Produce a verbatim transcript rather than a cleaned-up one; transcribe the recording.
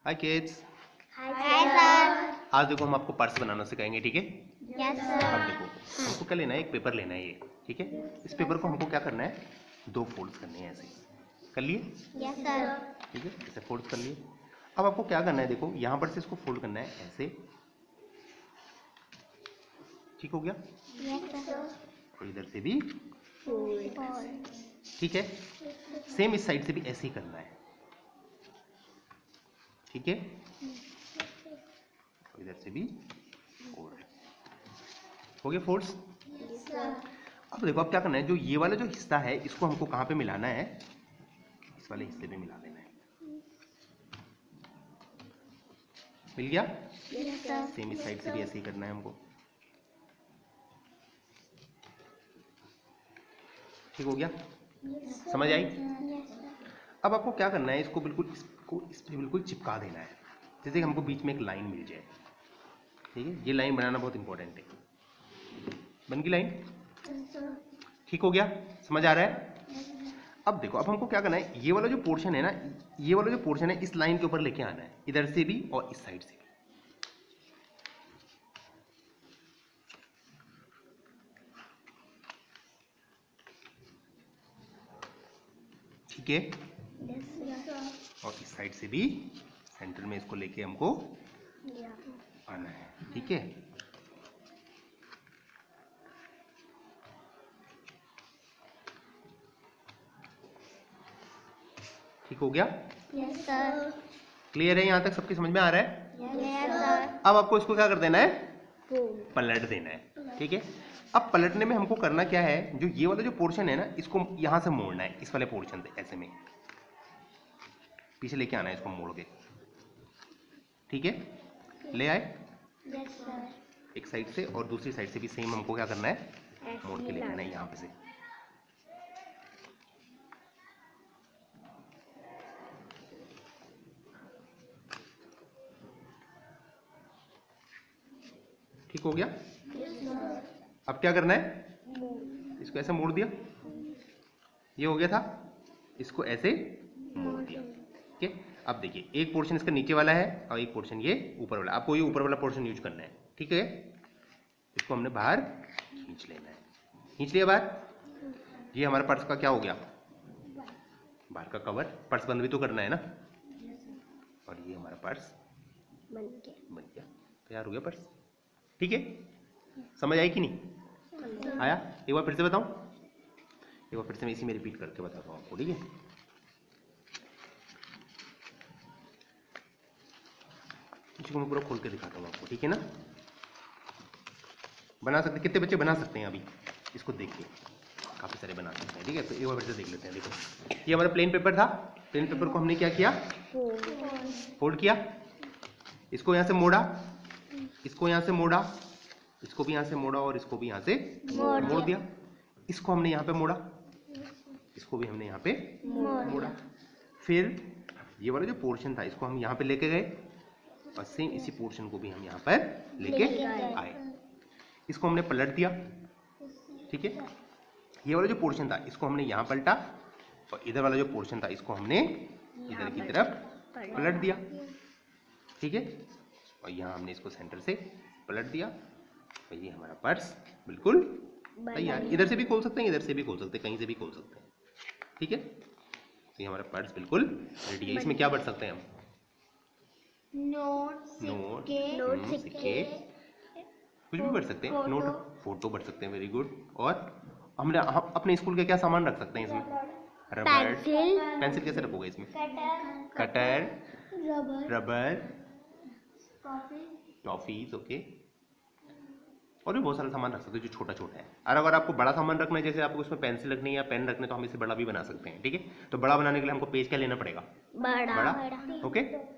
हाय kids. Hi sir. आज देखो हम आपको पर्स बनाना सिखाएंगे, ठीक है। Yes sir. अब देखो हमको क्या लेना है, एक पेपर लेना है ये, ठीक है। इस पेपर को हमको क्या करना है, दो फोल्ड्स करने हैं, ऐसे कर लिए। Yes sir. ठीक है, ऐसे फोल्ड्स कर लिए। अब आपको क्या करना है, देखो यहाँ पर से इसको फोल्ड करना है ऐसे, ठीक हो गया। Yes sir. और इधर से भी फोल्ड। ठीक है। सेम इस साइड से भी ऐसे ही करना है, ठीक है। और इधर से भी फोल्ड हो गया, फोल्ड्स। Yes sir. अब देखो अब क्या करना है, जो ये वाला जो हिस्सा है इसको हमको कहाँ पे मिलाना है, इस वाले हिस्से पे मिला देना है। मिल गया। Yes sir. सेम इस साइड से भी ऐसे ही करना है हमको, ठीक हो गया। समझ आई। अब आपको क्या करना है, इसको बिल्कुल इसको इस पे बिल्कुल चिपका देना है, जैसे कि हमको बीच में एक लाइन मिल जाए, ठीक है। ये लाइन बनाना बहुत इंपॉर्टेंट है। बन गई लाइन, ठीक हो गया। समझ आ रहा है। अब देखो अब हमको क्या करना है, ये वाला जो पोर्शन है ना, ये वाला जो पोर्शन है इस लाइन के ऊपर लेके आना है, इधर से भी और इस साइड से भी। ठीक है। और इस साइड से भी सेंटर में इसको लेके हमको आना है, ठीक है। ठीक हो गया। Yes sir. क्लियर है, यहाँ तक सबकी समझ में आ रहा है। Yes sir. अब आपको इसको क्या कर देना है, फोल्ड। पलट देना है, ठीक है। अब पलटने में हमको करना क्या है, जो ये वाला जो पोर्शन है ना इसको यहां से मोड़ना है, इस वाले पोर्शन से ऐसे में पीछे लेके आना है इसको मोड़ के, ठीक है। ले आए यस सर। एक साइड से, और दूसरी साइड से भी सेम हमको क्या करना है, मोड़ के लेके आना है यहाँ पे से। ठीक हो गया। अब क्या करना है, इसको ऐसे मोड़ दिया, ये हो गया था, इसको ऐसे मोड़ दिया, ठीक है। अब देखिए एक पोर्शन इसका नीचे वाला है और एक पोर्शन ये ऊपर वाला, आपको ये ऊपर वाला पोर्शन यूज करना है, ठीक है। इसको हमने बाहर खींच लेना है, खींच लिया बाहर। ये हमारे पर्स का क्या हो गया, बाहर का कवर। पर्स बंद भी तो करना है ना, और ये हमारा पर्स बन गया। बन गया, तैयार हो गया पर्स, ठीक है। समझ आई कि नहीं आया। एक बार फिर से बताऊं, एक बार फिर से मैं इसी में रिपीट करके बताता हूँ आपको, ठीक है। इसको मैं पूरा खोल के दिखाता हूँ आपको, ठीक है ना। बना सकते, कितने बच्चे बना सकते हैं अभी इसको देख के, काफी सारे बना सकते हैं, ठीक है। तो एक बार फिर से देख लेते हैं। देखो ये हमारा प्लेन पेपर था, प्लेन पेपर को हमने क्या किया, फोल्ड किया, इसको यहाँ से मोड़ा, इसको यहाँ से मोड़ा, इसको भी यहाँ से मोड़ा, और इसको भी यहाँ से मोड़ मोड़ दिया। इसको हमने यहाँ पे मोड़ा, इसको भी हमने यहाँ पे मोड़ा। फिर ये वाला जो पोर्शन था इसको हम यहाँ पे लेके गए, और सेम इसी पोर्शन को भी हम यहाँ पर लेके आए। इसको हमने पलट दिया, ठीक है। ये वाला जो पोर्शन था इसको हमने यहाँ पलटा, और इधर वाला जो पोर्शन था इसको हमने इधर की तरफ पलट दिया, ठीक है। और यहाँ हमने इसको सेंटर से पलट दिया, और ये हमारा पर्स बिल्कुल तैयार। इधर से भी खोल सकते हैं, इधर से भी खोल सकते हैं, कहीं से भी खोल सकते हैं, ठीक है। तो ये हमारा पर्स बिल्कुल रेडी है। इसमें क्या भर सकते हैं हम, नोट, नोट, नोट, सिक्के, कुछ भी भर सकते हैं। नोट, फोटो भर सकते हैं, वेरी गुड। और हमने हम अपने स्कूल के क्या सामान रख सकते हैं इसमें, रबर, पेंसिल, पेंसिल कैसे रखोगे इसमें, cutter, cutter, rubber, rubber, toffees, okay. और भी बहुत सारा सामान रख सकते हो जो छोटा छोटा है। और अगर आपको बड़ा सामान रखना है, जैसे आपको इसमें पेंसिल रखनी है या पेन रखने, तो हम इसे बड़ा भी बना सकते हैं, ठीक है। तो बड़ा बनाने के लिए हमको पेज क्या लेना पड़ेगा, बड़ा, बड़ा, ओके।